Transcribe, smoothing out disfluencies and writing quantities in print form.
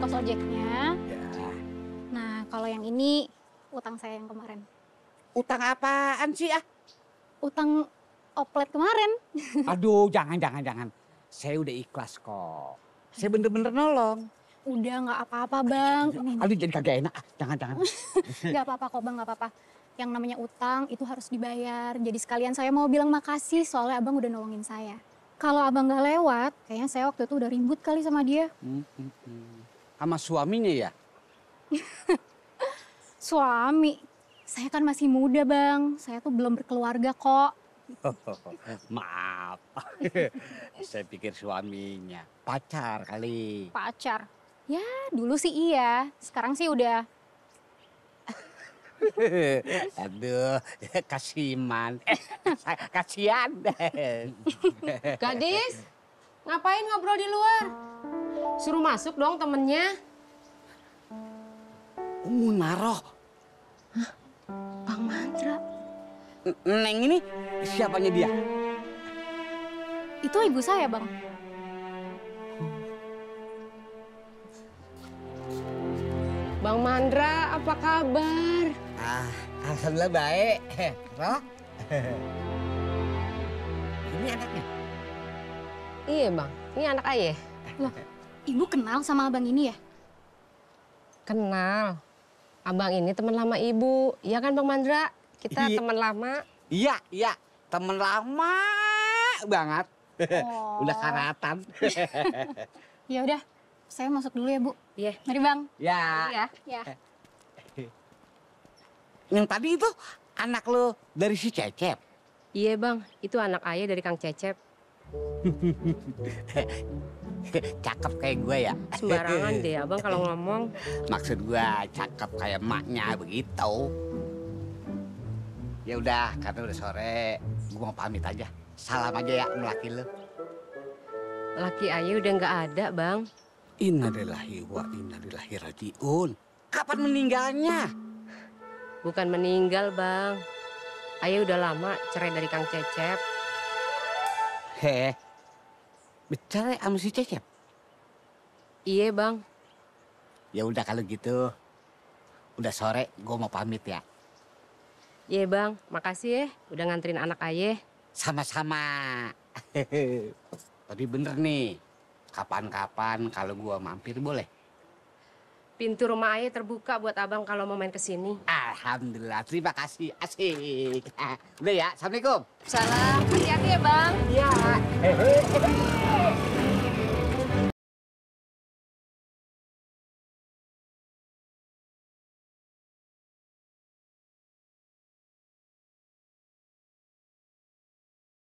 ongkos ojeknya. Ya. Nah, kalau yang ini utang saya yang kemarin. Utang apaan sih ah? Utang oplet kemarin. Aduh, jangan. Saya udah ikhlas kok. Saya bener-bener nolong. Udah nggak apa-apa bang. Aduh jadi kagak enak. Jangan. Nggak apa-apa kok bang, nggak apa-apa. Yang namanya utang itu harus dibayar. Jadi sekalian saya mau bilang makasih soalnya abang udah nolongin saya. Kalau abang nggak lewat, kayaknya saya waktu itu udah ribut kali sama dia. Sama suaminya ya? Suami, saya kan masih muda bang. Saya tuh belum berkeluarga kok. Maaf. Saya pikir suaminya. Pacar kali. Pacar? Ya dulu sih iya, sekarang sih udah. Aduh, kasiman. Kasihan. Gadis, ngapain ngobrol di luar? Suruh masuk dong temennya. Munaroh. Bang Mandra. Neng ini siapanya dia? Itu ibu saya bang. Bang Mandra, apa kabar? Alhamdulillah baik. Roh? Ini anaknya? Iya bang, ini anak ayah. Loh, ibu kenal sama abang ini ya? Kenal. Abang ini teman lama ibu. Iya kan Bang Mandra? Kita Iya. teman lama. Iya. Temen lama banget. Oh. Udah karatan. Ya udah, saya masuk dulu ya bu. Iya. Mari bang. Ya. Ya. Ya. Yang tadi itu anak lo dari si Cecep. Iya bang, itu anak ayah dari Kang Cecep. Cakep kayak gue ya. Sembarangan deh abang kalau ngomong. Maksud gue cakep kayak emaknya begitu. Ya udah, karena udah sore, gue mau pamit aja. Salam aja ya sama laki lo. Laki ayah udah nggak ada bang. Innalillahi wa innalillahi rajiun. Kapan meninggalnya? Bukan meninggal bang. Ayah udah lama cerai dari Kang Cecep. Bercerai sama si Cecep? Iya bang. Ya udah kalau gitu, udah sore, gue mau pamit ya. Iya bang, makasih ya udah nganterin anak ayah. Sama-sama. Tapi bener nih, kapan-kapan kalau gue mampir boleh? Pintu rumah ayah terbuka buat abang kalau mau main ke sini. Alhamdulillah, terima kasih. Asik. Udah ya, Assalamualaikum. Salam, hati-hati ya bang. Iya.